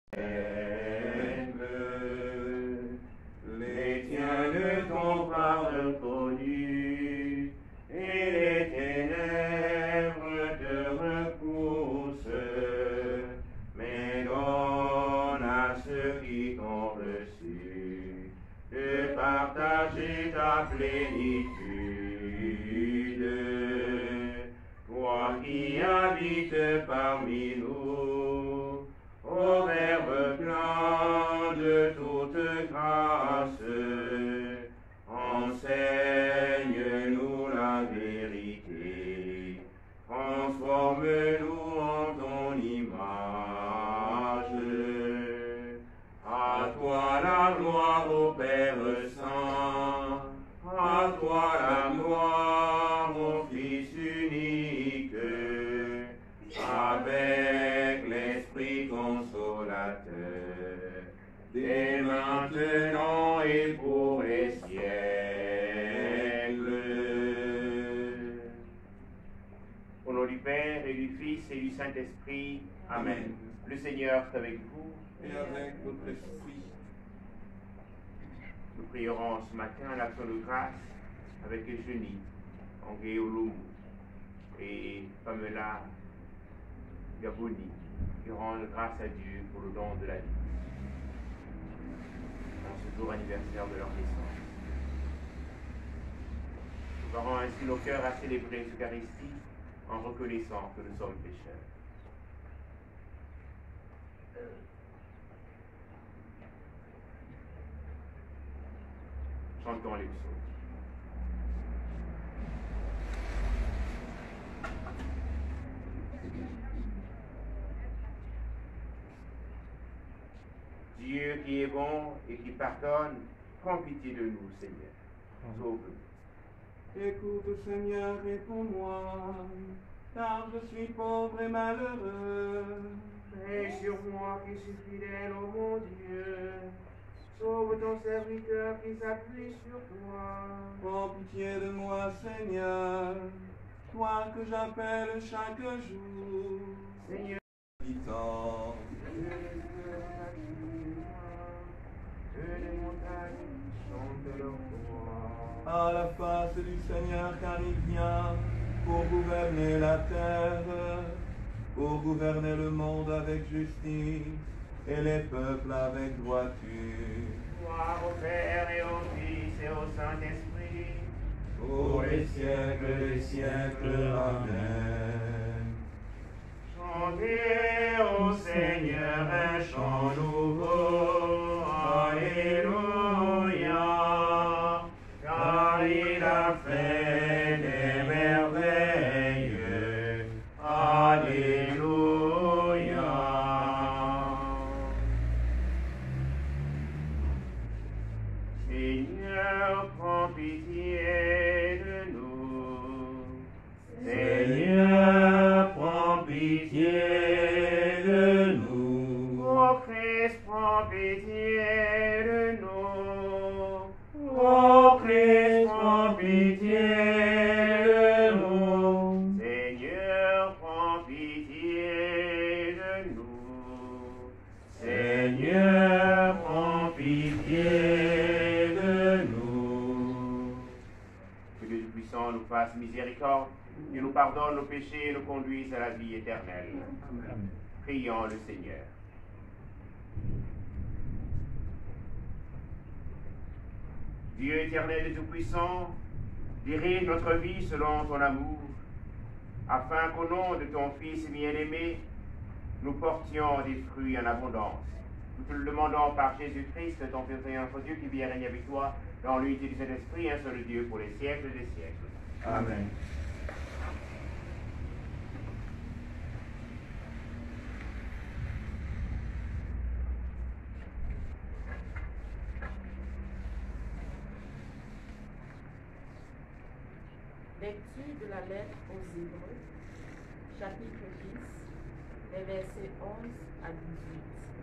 Les tiens de ton pardon connu, et les ténèbres te repoussent, mais donne à ceux qui t'ont reçu de partager ta plénitude. Toi qui habites parmi nous, ô Verbe plein de toute grâce, enseigne-nous la vérité, transforme-nous en ton image. À toi la gloire au Père Saint, à toi la gloire au Fils unique, avec l'Esprit consolateur, dès maintenant et pour les siècles. Au nom du Père et du Fils et du Saint-Esprit, Amen. Le Seigneur est avec vous. Et avec votre esprit. Nous prierons ce matin l'action de grâce avec Eugénie, Anguéoloum et Pamela Gaboni, qui rendent grâce à Dieu pour le don de la vie, en ce jour anniversaire de leur naissance. Nous parons ainsi nos cœurs à célébrer l'Eucharistie en reconnaissant que nous sommes pécheurs. Chantons les psaumes. Dieu qui est bon et qui pardonne, prends pitié de nous, Seigneur. Sauve-nous. Écoute, Seigneur, réponds-moi, car je suis pauvre et malheureux. Veille sur moi qui suis fidèle, ô mon Dieu. Sauve ton serviteur qui s'appuie sur toi. Prends pitié de moi, Seigneur, toi que j'appelle chaque jour. Seigneur, Habitant. que les montagnes chantent leur gloire. À la face du Seigneur, car il vient pour gouverner la terre, pour gouverner le monde avec justice et les peuples avec droiture. Gloire au Père et au Fils et au Saint-Esprit, Pour les siècles des siècles. Amen. chantez au Seigneur un chant nouveau. Alléluia, car il a fait des merveilles. Alléluia. Seigneur, prends pitié de nous. Seigneur, prends pitié de nous. Ô Christ, prends pitié de nous. Ô Christ, prends pitié de nous. Seigneur, prends pitié de nous. Seigneur, prends pitié de nous. Que Dieu Tout-Puissant nous fasse miséricorde, et nous pardonne nos péchés et nous conduise à la vie éternelle. Amen. Prions le Seigneur. Dieu éternel et tout-puissant, dirige notre vie selon ton amour, afin qu'au nom de ton Fils bien-aimé, nous portions des fruits en abondance. Nous te le demandons par Jésus-Christ, ton Fils et notre Dieu, qui vit et règne avec toi dans l'unité du Saint-Esprit, un seul Dieu pour les siècles des siècles. Amen. Lecture de la lettre aux Hébreux, chapitre 10, les versets 11 à 18.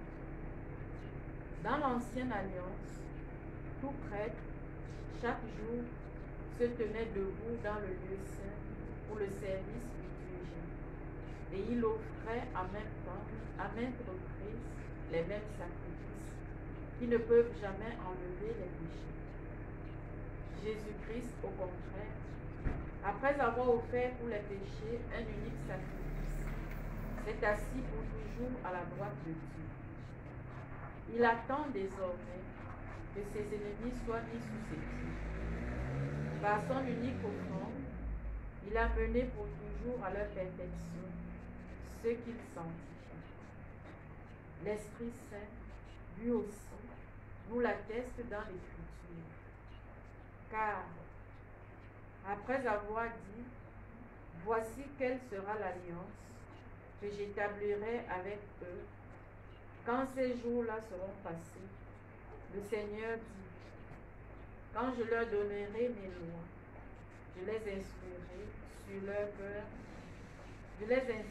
Dans l'Ancienne Alliance, tout prêtre, chaque jour, se tenait debout dans le lieu saint pour le service liturgique, et il offrait à maintes reprises les mêmes sacrifices qui ne peuvent jamais enlever les péchés. Jésus-Christ, au contraire, après avoir offert pour les péchés un unique sacrifice, s'est assis pour toujours à la droite de Dieu. Il attend désormais que ses ennemis soient mis sous ses pieds. Par son unique offrande, il a mené pour toujours à leur perfection ceux qu'il sanctifie. L'Esprit Saint, lui aussi, nous l'atteste dans l'Écriture. Car, après avoir dit, « Voici quelle sera l'alliance que j'établirai avec eux quand ces jours-là seront passés. » Le Seigneur dit, « Quand je leur donnerai mes lois, je les inscrirai sur leur cœur, et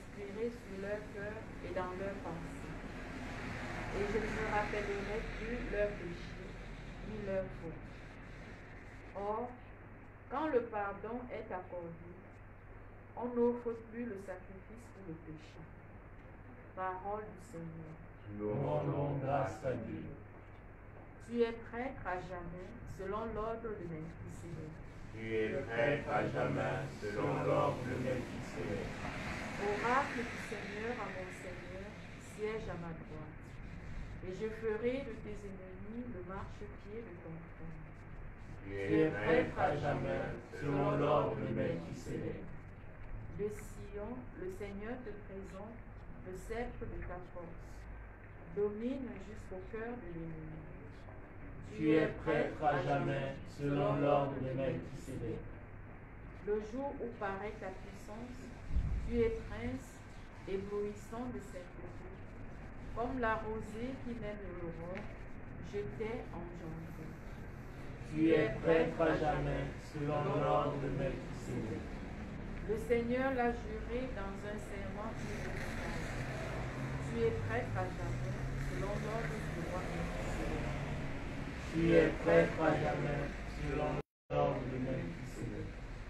dans leur pensée. Et je ne me rappellerai plus leurs péchés, ni leurs fautes. » Or, quand le pardon est accordé, on n'offre plus le sacrifice pour le péché. Parole du Seigneur. Nous rendons grâce à Dieu. Tu es prêtre à jamais, selon l'ordre de Melchisédek. Tu es prêtre à jamais, selon l'ordre de Melchisédek. Oracle du Seigneur à mon Seigneur, siège à ma droite. Et je ferai de tes ennemis le marchepied de ton trône. Tu es prêtre à jamais, selon l'ordre de Melchisédek. De Sion, le Seigneur te présente le sceptre de ta force. Domine jusqu'au cœur de l'ennemi. Tu es prêtre à jamais, selon l'ordre de Melchisédek. Le jour où paraît ta puissance, tu es prince, éblouissant de sainteté. Comme la rosée qui mène l'aurore, je t'ai engendré. Tu es prêtre à jamais, selon l'ordre de Melchisédek. Le Seigneur l'a juré dans un serment irrévocable. Tu es prêtre à jamais, selon l'ordre du roi Melchisédek. Tu es prêtre à jamais, selon l'ordre de Melchisédek.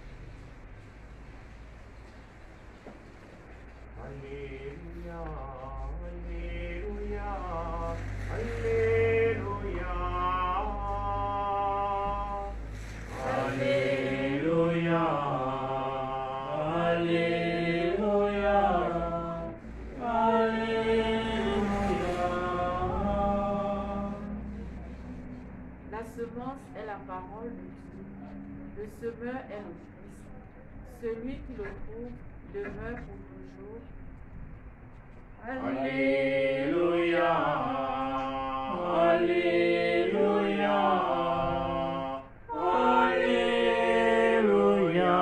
Alléluia, Alléluia, Alléluia. Alléluia, Alléluia, Alléluia. La semence est la parole de Dieu. Le semeur est le Christ. Celui qui le trouve demeure pour toujours. Alléluia, Alléluia, Alléluia.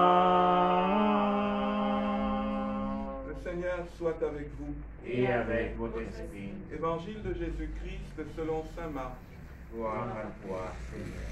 Le Seigneur soit avec vous. Et avec votre esprit, Évangile de Jésus-Christ selon saint Marc. gloire à toi, Seigneur.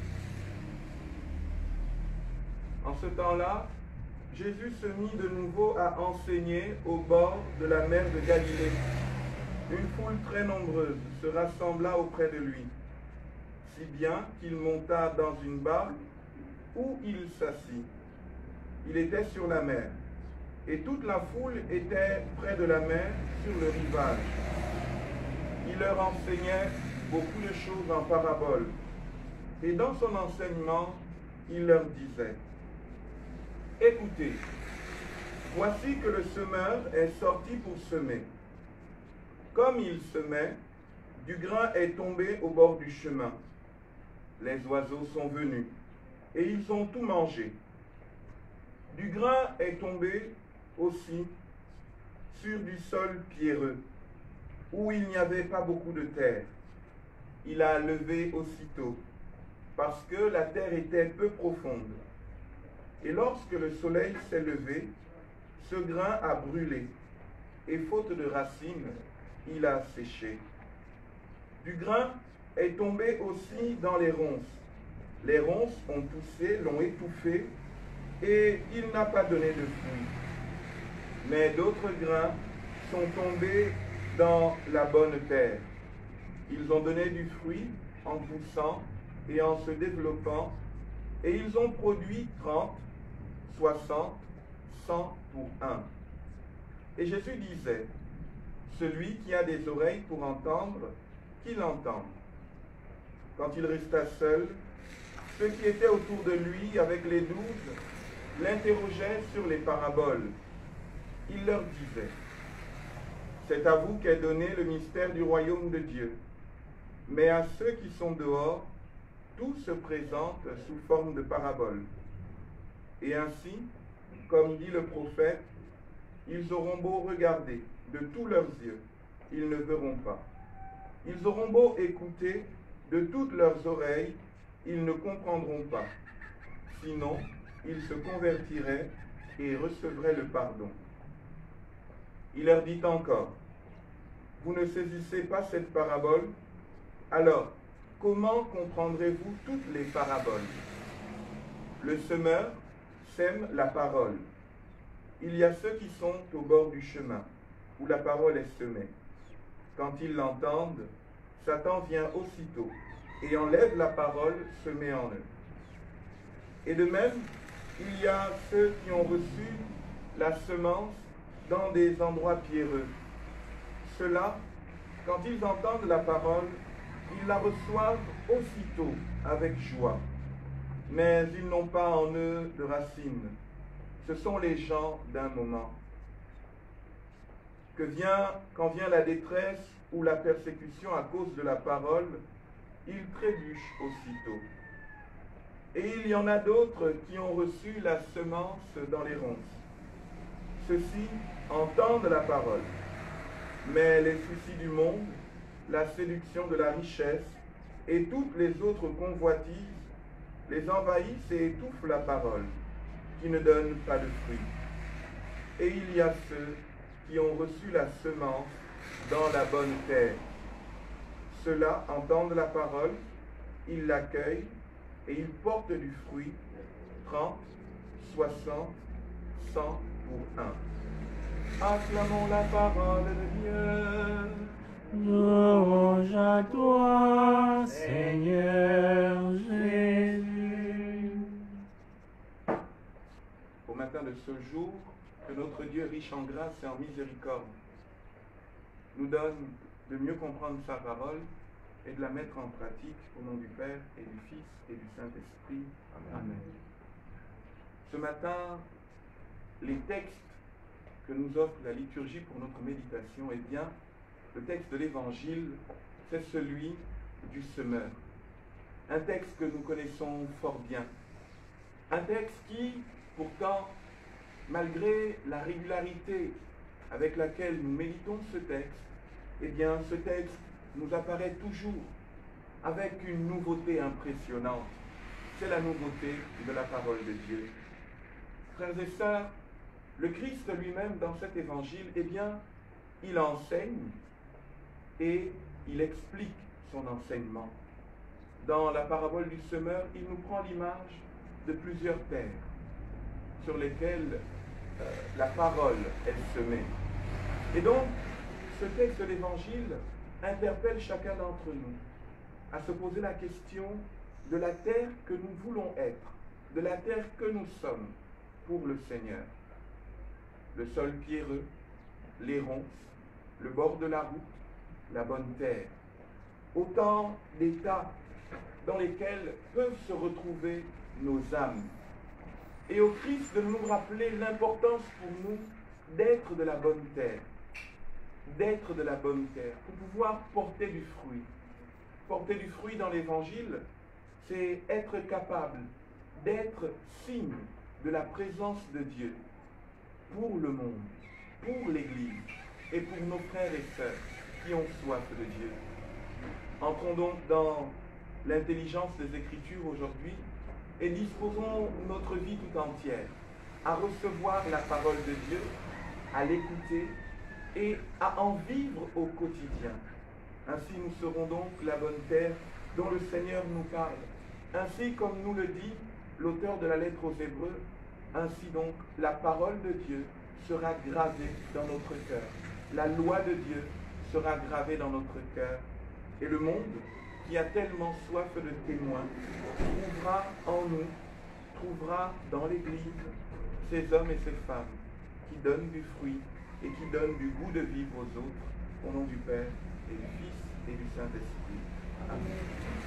En ce temps-là, Jésus se mit de nouveau à enseigner au bord de la mer de Galilée. Une foule très nombreuse se rassembla auprès de lui, si bien qu'il monta dans une barque où il s'assit. Il était sur la mer, et toute la foule était près de la mer sur le rivage. Il leur enseignait beaucoup de choses en paraboles, et dans son enseignement, il leur disait: Écoutez, voici que le semeur est sorti pour semer. Comme il semait, du grain est tombé au bord du chemin. Les oiseaux sont venus, et ils ont tout mangé. Du grain est tombé aussi sur du sol pierreux, où il n'y avait pas beaucoup de terre. Il a levé aussitôt, parce que la terre était peu profonde. Et lorsque le soleil s'est levé, ce grain a brûlé, et faute de racines, il a séché. Du grain est tombé aussi dans les ronces. Les ronces ont poussé, l'ont étouffé, et il n'a pas donné de fruits. Mais d'autres grains sont tombés dans la bonne terre. Ils ont donné du fruit en poussant et en se développant, et ils ont produit 30, 60, 100 pour un. Et Jésus disait: Celui qui a des oreilles pour entendre, qu'il entende. Quand il resta seul, ceux qui étaient autour de lui avec les 12 l'interrogeaient sur les paraboles. Il leur disait, « C'est à vous qu'est donné le mystère du royaume de Dieu. Mais à ceux qui sont dehors, tout se présente sous forme de paraboles. Et ainsi, comme dit le prophète, ils auront beau regarder de tous leurs yeux, ils ne verront pas. Ils auront beau écouter de toutes leurs oreilles, ils ne comprendront pas. Sinon, ils se convertiraient et recevraient le pardon. » Il leur dit encore, « Vous ne saisissez pas cette parabole? Alors, comment comprendrez-vous toutes les paraboles? Le semeur sème la parole. Il y a ceux qui sont au bord du chemin, où la parole est semée. Quand ils l'entendent, Satan vient aussitôt et enlève la parole semée en eux. Et de même, il y a ceux qui ont reçu la semence dans des endroits pierreux. Ceux-là, quand ils entendent la parole, ils la reçoivent aussitôt avec joie. Mais ils n'ont pas en eux de racines. Ce sont les gens d'un moment. Quand vient la détresse ou la persécution à cause de la parole, ils trébuchent aussitôt. Et il y en a d'autres qui ont reçu la semence dans les ronces. Ceux-ci entendent la parole, mais les soucis du monde, la séduction de la richesse et toutes les autres convoitises les envahissent et étouffent la parole, qui ne donne pas de fruits. Et il y a ceux qui ont reçu la semence dans la bonne terre. Ceux-là entendent la parole, ils l'accueillent et ils portent du fruit, 30, 60, 100 pour un. Acclamons la parole de Dieu. Louange à toi, Seigneur Jésus. Au matin de ce jour, que notre Dieu riche en grâce et en miséricorde nous donne de mieux comprendre sa parole et de la mettre en pratique au nom du Père et du Fils et du Saint-Esprit. Amen. Ce matin, les textes que nous offre la liturgie pour notre méditation, eh bien, le texte de l'Évangile, c'est celui du semeur. Un texte que nous connaissons fort bien. Un texte qui, pourtant, malgré la régularité avec laquelle nous méditons ce texte, eh bien, ce texte nous apparaît toujours avec une nouveauté impressionnante. C'est la nouveauté de la parole de Dieu. Frères et sœurs, le Christ lui-même, dans cet évangile, eh bien, il enseigne et il explique son enseignement. Dans la parabole du semeur, il nous prend l'image de plusieurs terres sur lesquelles la parole est semée. Et donc, ce texte de l'Évangile interpelle chacun d'entre nous à se poser la question de la terre que nous voulons être, de la terre que nous sommes pour le Seigneur. Le sol pierreux, les ronces, le bord de la route, la bonne terre. Autant d'états dans lesquels peuvent se retrouver nos âmes. Et au Christ de nous rappeler l'importance pour nous d'être de la bonne terre. D'être de la bonne terre, pour pouvoir porter du fruit. Porter du fruit dans l'Évangile, c'est être capable d'être signe de la présence de Dieu pour le monde, pour l'Église et pour nos frères et sœurs qui ont soif de Dieu. Entrons donc dans l'intelligence des Écritures aujourd'hui et disposons notre vie tout entière à recevoir la parole de Dieu, à l'écouter et à en vivre au quotidien. Ainsi nous serons donc la bonne terre dont le Seigneur nous parle. Ainsi comme nous le dit l'auteur de la lettre aux Hébreux, ainsi donc la parole de Dieu sera gravée dans notre cœur. La loi de Dieu sera gravée dans notre cœur. Et le monde, qui a tellement soif de témoins, trouvera en nous, trouvera dans l'Église ces hommes et ces femmes qui donnent du fruit et qui donnent du goût de vivre aux autres Au nom du Père, et du Fils, et du Saint-Esprit. Amen.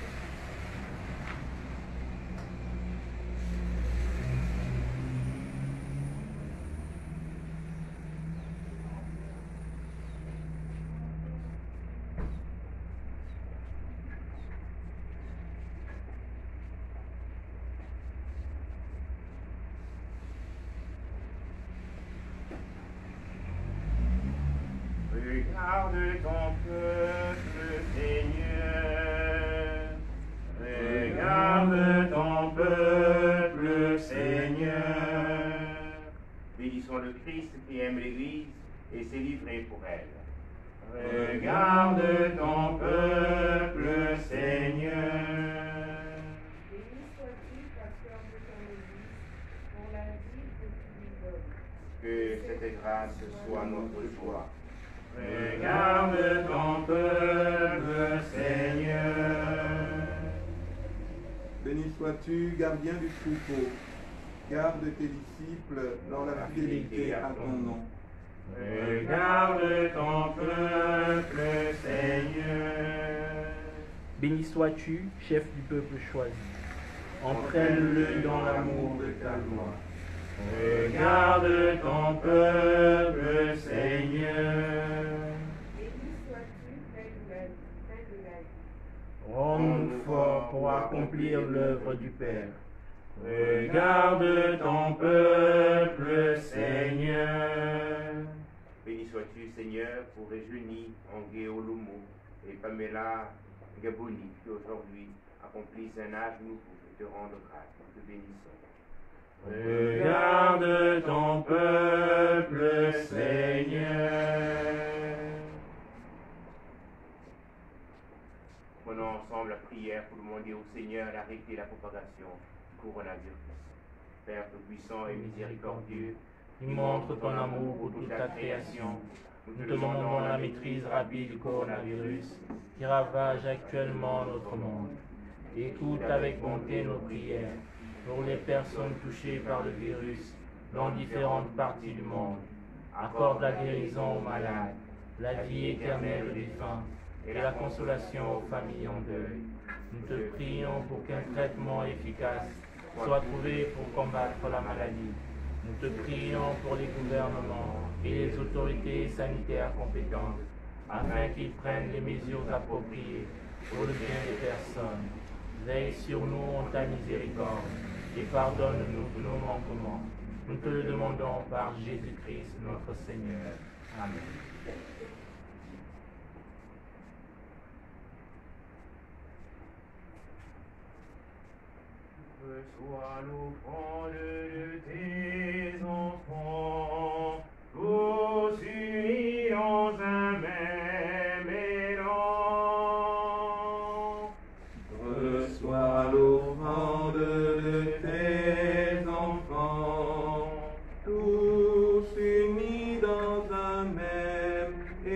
Regarde ton peuple, Seigneur. Regarde ton peuple, Seigneur. Bénissons le Christ qui aime l'Église et s'est livré pour elle. Regarde ton peuple, Seigneur. Béni sois-tu, pasteur de ton Église, pour la vie que tu lui donnes. Que cette grâce soit notre joie. Regarde ton peuple, Seigneur. Béni sois-tu, gardien du troupeau. Garde tes disciples dans la fidélité à ton nom. Regarde ton peuple, Seigneur. Béni sois-tu, chef du peuple choisi. Entraîne-le dans l'amour de ta loi. Regarde ton peuple, Seigneur. Béni sois-tu, Père de la vie. Rends-nous forts pour accomplir l'œuvre du Père. Regarde ton peuple, Seigneur. Béni sois-tu, Seigneur, pour Eugénie, Angué Olomo et Pamela Gaboni, qui aujourd'hui accomplissent un âge nouveau et te rendent grâce. Nous te bénissons. Regarde ton peuple, Seigneur. Prenons ensemble la prière pour demander au Seigneur d'arrêter la propagation du coronavirus. Père tout-puissant et miséricordieux, qui montre ton amour pour toute ta création, nous te demandons la maîtrise rapide du coronavirus qui ravage actuellement notre monde. Écoute avec bonté nos prières pour les personnes touchées par le virus dans différentes parties du monde. Accorde la guérison aux malades, la vie éternelle aux défunts et la consolation aux familles en deuil. Nous te prions pour qu'un traitement efficace soit trouvé pour combattre la maladie. Nous te prions pour les gouvernements et les autorités sanitaires compétentes, afin qu'ils prennent les mesures appropriées pour le bien des personnes. Veille sur nous en ta miséricorde et pardonne-nous tous nos manquements. Nous te le demandons par Jésus-Christ notre Seigneur. Amen. Reçois l'offrande de tes enfants, tous unis dans un même élan. Reçois l'offrande de tes enfants, tous unis dans un même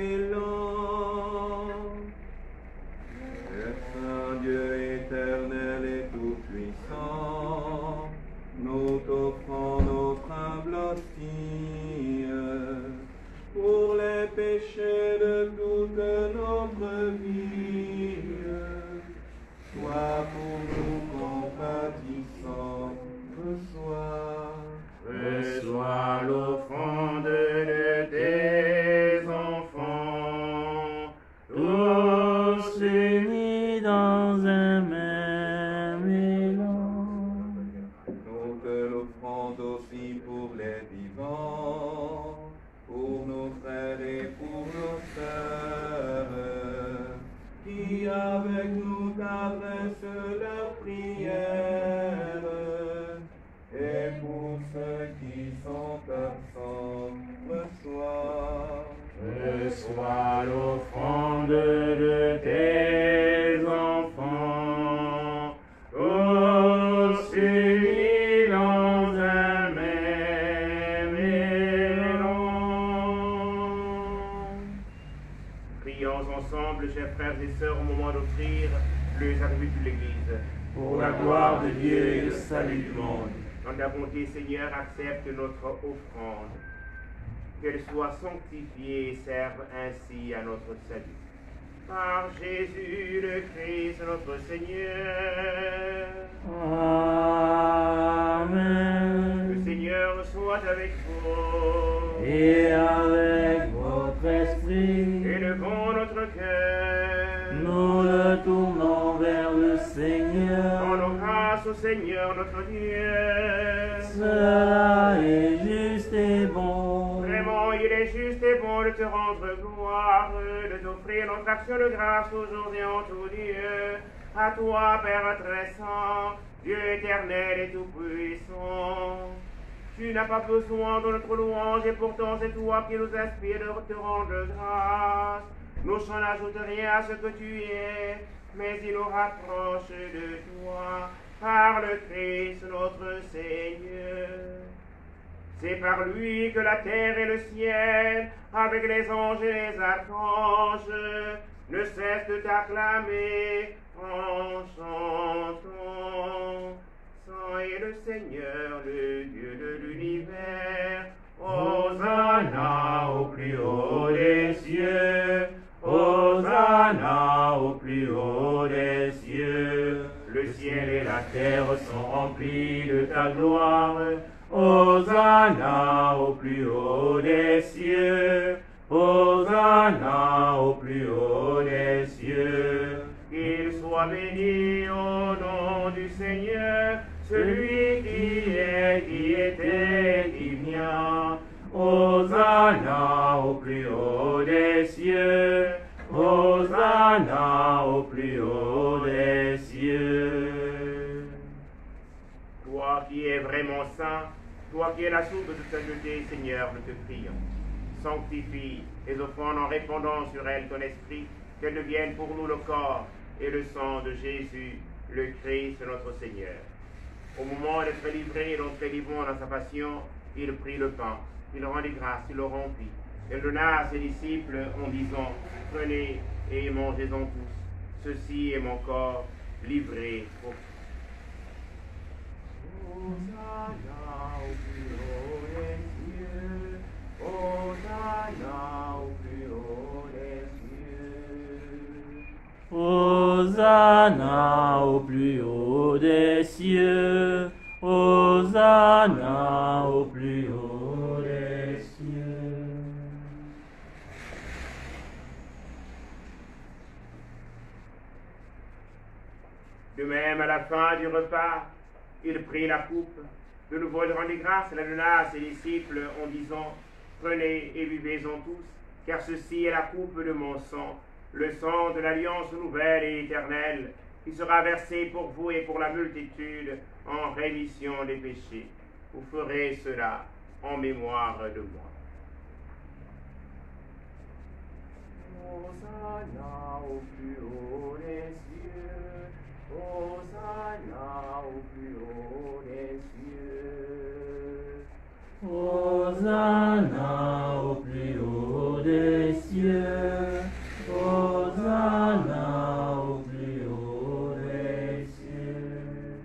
élan. Le Saint Dieu éternel et tout-puissant, nous t'offrons notre humble hostie pour les péchés de toute notre vie. Sois pour nous compatissant, Reçois l'offrande de tes enfants, tous Unis dans un même élan. Nous te l'offrons aussi pour les vivants, pour nos frères et pour nos sœurs, qui avec nous t'adressent leurs prières, et pour ceux qui sont absents, Reçois l'offrande de tes enfants, tous unis dans un même élan. Prions ensemble, chers frères et sœurs, au moment d'offrir le sacrifice de l'Église. Pour la gloire de Dieu et le salut du monde. Dans ta bonté, Seigneur, accepte notre offrande. qu'elle soit sanctifiée et serve ainsi à notre salut. Par Jésus le Christ notre Seigneur. Amen. Le Seigneur soit avec vous. Et avec votre esprit, Élevons notre cœur. nous le tournons vers le Seigneur. Rendons grâce au Seigneur notre Dieu. Cela est juste et bon. Vraiment, il est juste et bon de te rendre gloire, de t'offrir notre action de grâce aujourd'hui en tout lieu. À toi, Père très saint, Dieu éternel et tout-puissant. Tu n'as pas besoin de notre louange et pourtant c'est toi qui nous inspire de te rendre grâce. Nos chants n'ajoutent rien à ce que tu es, mais ils nous rapprochent de toi par le Christ notre Seigneur. C'est par lui que la terre et le ciel, avec les anges et les archanges, ne cessent de t'acclamer en chantant. Saint est le Seigneur, le Dieu de l'univers. Hosanna au plus haut des cieux. Hosanna au plus haut des cieux. Le ciel et la terre sont remplis de ta gloire. Hosanna au plus haut des cieux. Hosanna au plus haut des cieux. Qu'il soit béni au nom du Seigneur, celui qui était, qui vient. Hosanna au plus haut des cieux. Hosanna au plus haut des cieux. Toi qui es vraiment saint, toi qui es la source de sainteté, Seigneur, nous te prions. Sanctifie les offrandes en répandant sur elles ton esprit, qu'elles deviennent pour nous le corps et le sang de Jésus, le Christ, notre Seigneur. Au moment d'être livré, d'entrer librement dans sa passion, il prit le pain, il rendit grâce, il le rompit. Il donna à ses disciples en disant, prenez et mangez-en tous. Ceci est mon corps livré pour vous. Hosanna au plus haut des cieux. Hosanna au plus haut des cieux. Hosanna au plus haut des cieux. Hosanna au plus haut des cieux. De même, à la fin du repas, il prit la coupe. De nouveau, il rendit grâce et la donna à ses disciples en disant, prenez et buvez-en tous, car ceci est la coupe de mon sang, le sang de l'alliance nouvelle et éternelle, qui sera versé pour vous et pour la multitude en rémission des péchés. Vous ferez cela en mémoire de moi. Hosanna au plus haut des cieux. Hosanna au plus haut des cieux. Hosanna au plus haut des cieux. Hosanna au plus haut des cieux.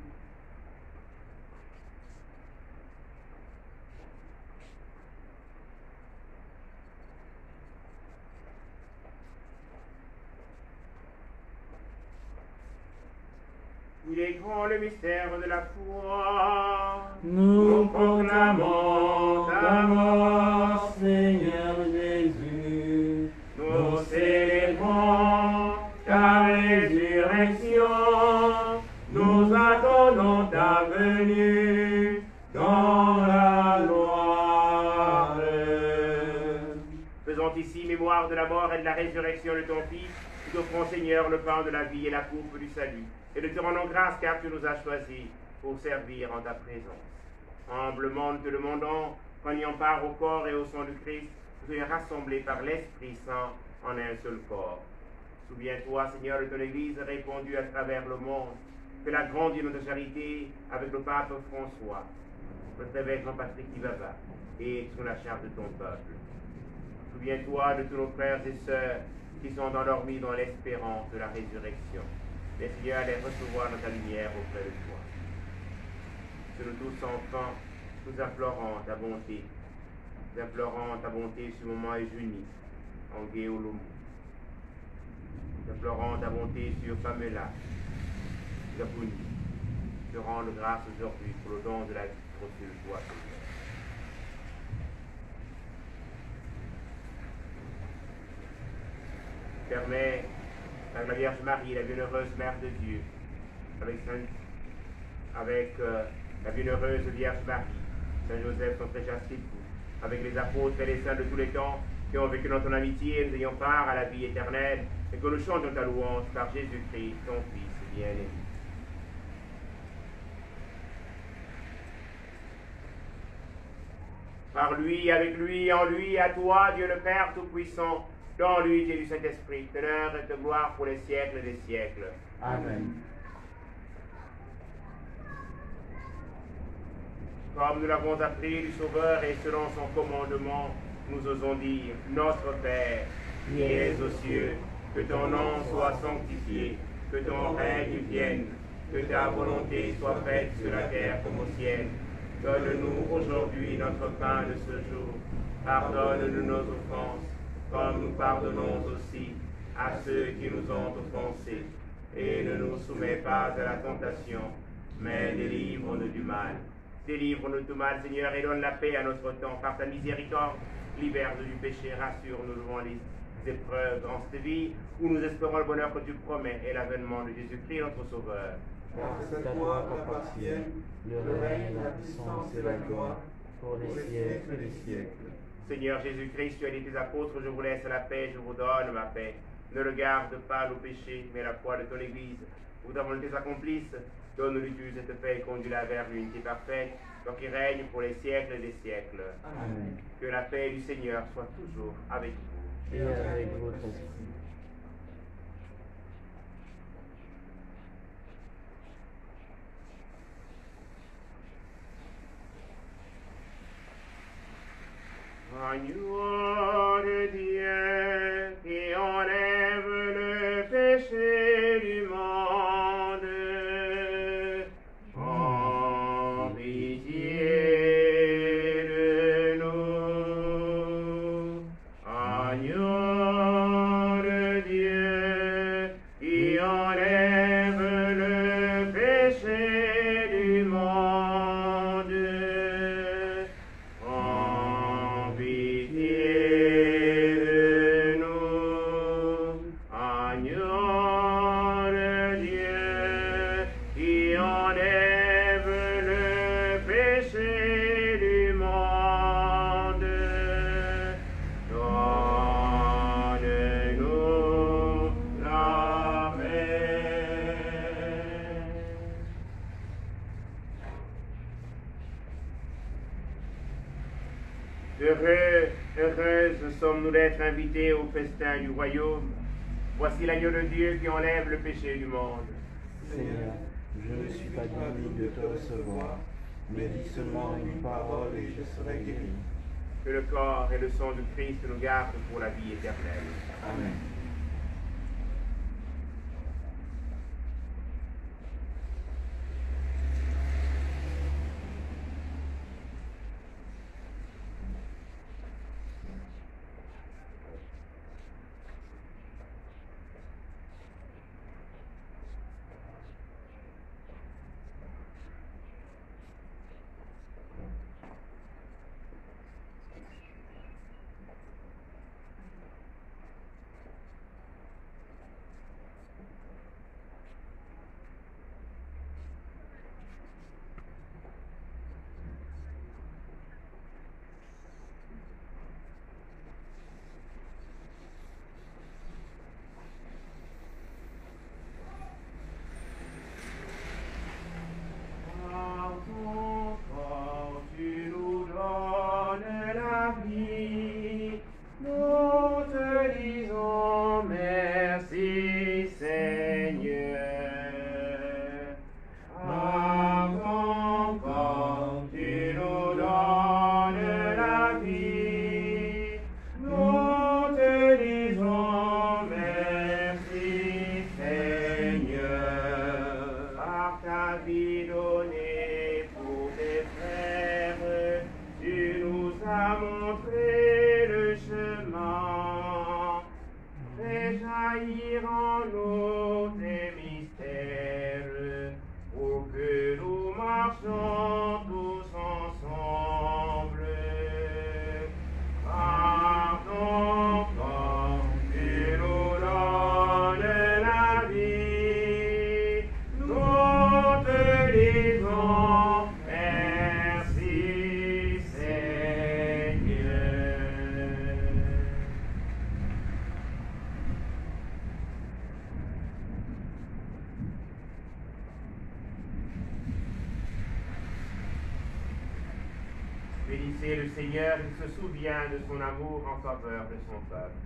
Il est grand le mystère de la foi. Nous proclamons ta mort, Seigneur Jésus. Nous célébrons ta résurrection. Nous attendons ta venue dans la gloire. Faisons ici mémoire de la mort et de la résurrection de ton Fils, nous t'offrons, Seigneur, le pain de la vie et la coupe du salut. Et nous te rendons grâce car tu nous as choisis pour servir en ta présence. Humblement, nous te demandons qu'en ayant part au corps et au sang du Christ, nous soyons rassemblés par l'Esprit Saint en un seul corps. Souviens-toi, Seigneur, de ton Église répandue à travers le monde. Fais-la grandir notre charité avec le pape François, notre évêque Jean-Patrick Tivava, et sous la charge de ton peuple. Souviens-toi de tous nos frères et sœurs qui sont endormis dans l'espérance de la résurrection. Mais Seigneur, les recevoir dans ta lumière auprès de toi. Sur nous tous, enfants, nous implorons ta bonté. nous implorons ta bonté sur le moment et unis en Guéolomo. Nous implorons ta bonté sur Pamela, Gabouni. Je rends grâce aujourd'hui pour le don de la vie reçue de toi, Seigneur. Permets avec la Vierge Marie, la bienheureuse Mère de Dieu, avec la bienheureuse Vierge Marie, Saint Joseph, son très chaste époux, avec les apôtres et les saints de tous les temps qui ont vécu dans ton amitié, nous ayons part à la vie éternelle, et que nous chantions ta louange par Jésus-Christ, ton Fils bien-aimé. Par lui, avec lui, en lui, à toi, Dieu le Père Tout-Puissant, dans l'unité du Saint-Esprit, honneur et de gloire pour les siècles des siècles. Amen. Comme nous l'avons appris du Sauveur et selon son commandement, nous osons dire, Notre Père, qui es aux cieux, que ton nom soit sanctifié, que ton règne vienne, que ta volonté soit faite sur la terre comme au ciel. Donne-nous aujourd'hui notre pain de ce jour. Pardonne-nous nos offenses, comme nous pardonnons aussi à ceux qui nous ont offensés. Et ne nous soumets pas à la tentation, mais délivre-nous du mal. Délivre-nous du mal, Seigneur, et donne la paix à notre temps. Par ta miséricorde, libère-nous du péché, rassure-nous devant les épreuves en cette vie, où nous espérons le bonheur que tu promets et l'avènement de Jésus-Christ, notre Sauveur. Car c'est à toi qu'appartiennent le règne, la puissance et la gloire, pour les siècles des siècles. Seigneur Jésus-Christ, tu as dit tes apôtres, je vous laisse la paix, je vous donne ma paix. Ne regarde pas nos péchés, mais la foi de ton Église. Où ta volonté s'accomplisse, donne-lui cette paix et conduis-la vers l'unité parfaite, toi qui règne pour les siècles des siècles. Amen. Que la paix du Seigneur soit toujours avec vous. Et avec votre esprit. Agneau de Dieu qui enlève le péché du monde, en pitié de nous. Agneau de Dieu qui enlève le péché du monde, en pitié de nous. Agneau de Dieu qui enlève le péché du monde, donne-nous la paix. Heureuses sommes-nous d'être invités au festin du royaume. Voici l'agneau de Dieu qui enlève le péché du monde. Seigneur, je ne suis pas digne de te recevoir, mais dis seulement une parole et je serai guéri. Que le corps et le sang du Christ nous gardent pour la vie éternelle. Amen. Donnée pour tes frères, tu nous as montré Bénissez le Seigneur, il se souvient de son amour en faveur de son peuple.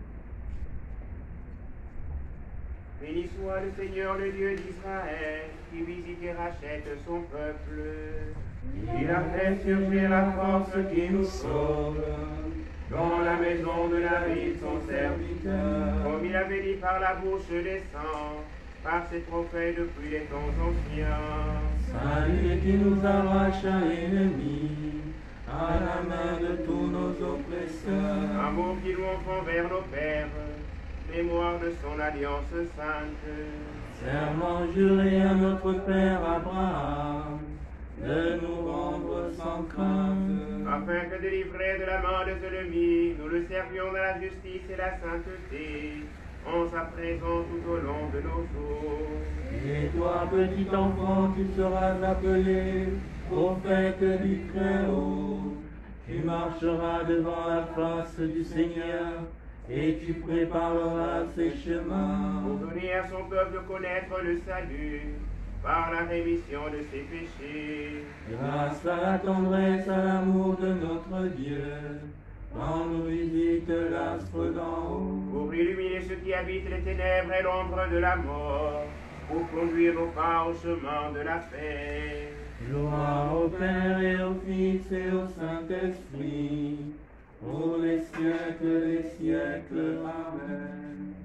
Béni soit le Seigneur, le Dieu d'Israël, qui visite et rachète son peuple. Il a fait surgir la force qui nous sauve. Dans la maison de David, son serviteur, comme il avait dit par la bouche des saints, par ses prophètes depuis les temps anciens. Salut qui nous arrache à l'ennemi, à la main de tous nos oppresseurs. Amour qui nous enfant vers nos pères, mémoire de son alliance sainte. Serment juré à notre père Abraham, de nous rendre sans crainte. Afin que délivrés de la main des ennemis, nous le servions dans la justice et la sainteté, en sa présence tout au long de nos jours. Et toi, petit enfant, tu seras appelé prophète du Très-Haut. Tu marcheras devant la face du Seigneur et tu prépareras ses chemins. Pour donner à son peuple de connaître le salut par la rémission de ses péchés. Grâce à la tendresse, à l'amour de notre Dieu, quand nous visite l'astre d'en haut. Pour illuminer ceux qui habitent les ténèbres et l'ombre de la mort, pour conduire nos pas au chemin de la paix. Gloire au Père et au Fils et au Saint-Esprit, pour les siècles des siècles. Amen.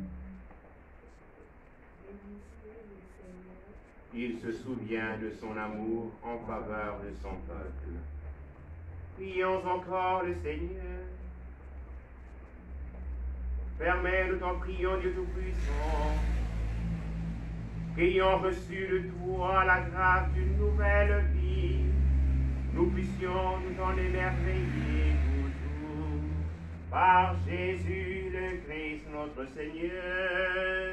Il se souvient de son amour en faveur de son peuple. Prions encore le Seigneur. Permets, nous t'en prions, Dieu Tout-Puissant, qu'ayant reçu de toi la grâce d'une nouvelle vie, nous puissions nous en émerveiller toujours. Par Jésus le Christ, notre Seigneur.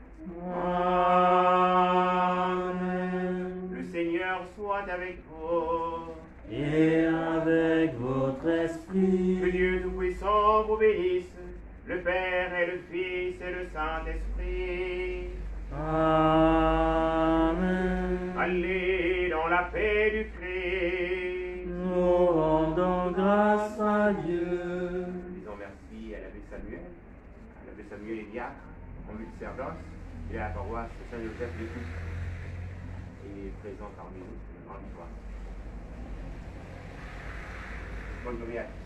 Amen. Le Seigneur soit avec vous. Et avec votre esprit. Que Dieu Tout-Puissant vous bénisse, le Père et le Fils et le Saint-Esprit. Amen. Allez dans la paix du Christ. Nous rendons grâce à Dieu. Disons merci à l'abbé Samuel et diacre, en vue de sacerdoce, et à la paroisse Saint-Joseph de Tout, et présent parmi nous, une grande joie. Bonne journée à tous.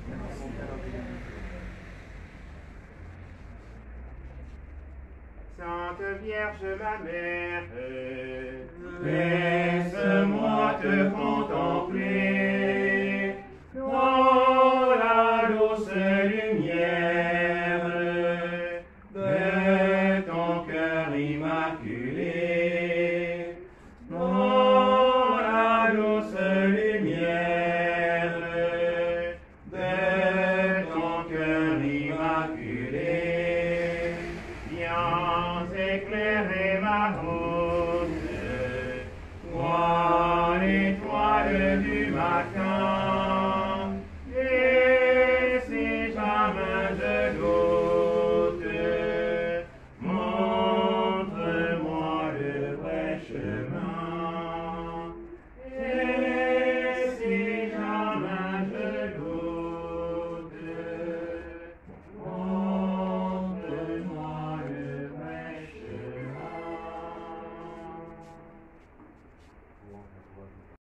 Sainte Vierge, ma mère, laisse-moi te contempler dans la douce lumière de ton cœur immaculé, dans la douce lumière de ton cœur immaculé. Viens éclairer ma route.